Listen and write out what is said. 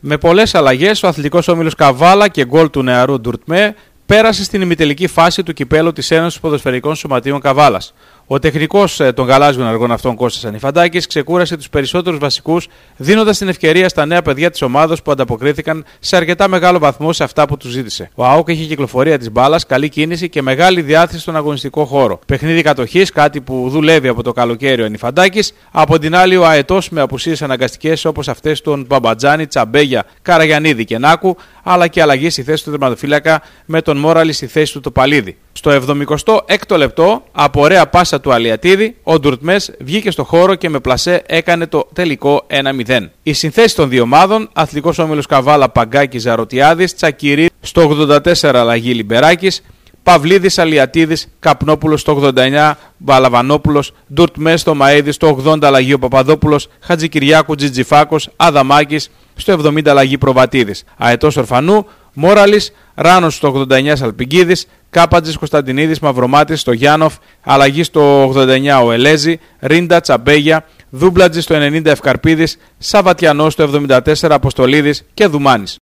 Με πολλές αλλαγές, ο Αθλητικός Όμιλος Καβάλα και γκολ του νεαρού Ντουρτμέ πέρασε στην ημιτελική φάση του κυπέλου της Ένωσης Ποδοσφαιρικών Σωματείων Καβάλας. Ο τεχνικός των γαλάζιων αργών αυτών Κώστας Ανιφαντάκης ξεκούρασε τους περισσότερους βασικούς, δίνοντας την ευκαιρία στα νέα παιδιά της ομάδας που ανταποκρίθηκαν σε αρκετά μεγάλο βαθμό σε αυτά που τους ζήτησε. Ο ΑΟΚ είχε κυκλοφορία της μπάλας, καλή κίνηση και μεγάλη διάθεση στον αγωνιστικό χώρο. Παιχνίδι κατοχής, κάτι που δουλεύει από το καλοκαίρι ο Ανιφαντάκης. Από την άλλη, ο Αετός με απουσίες αναγκαστικές όπως αυτές των Μπαμπατζάνη, Τσαμπέγια, Καραγιαννίδη και Νάκου, αλλά και αλλαγή στη θέση του τερματοφύλακα με τον Μόραλη στη θέση του Τοπαλίδη. Στο 76ο λεπτό, από ωραία πάσα του Αλιατίδη, ο Ντουρτμές βγήκε στο χώρο και με πλασέ έκανε το τελικό 1-0. Οι συνθέσεις των δύο ομάδων: Αθλητικός Όμιλος Καβάλα Παγκάκης Ζαρωτιάδης, Τσακυρί στο 84 αλλαγή Λιμπεράκης, Παυλίδης Αλιατίδης, Καπνόπουλος στο 89, Μπαλαβανόπουλος, Ντουρτμές στο Μαΐδη στο 80 αλλαγή ο Παπαδόπουλος, Χατζικυριάκου Τζιτζιφάκος, Αδαμάκης στο 70 αλλαγή Προβατίδης, Αετός Ορφανού, Μόραλης, Ράνος στο 89 Σαλπιγκίδης, Κάπατζης Κωνσταντινίδης, Μαυρομάτης στο Γιάννοφ, αλλαγή στο 89 ο Ελέζη, Ρίντα Τσαμπέγια, Δούμπλατζη στο 90 Ευκαρπίδης, Σαββατιανός στο 74 Αποστολίδης και Δουμάνης.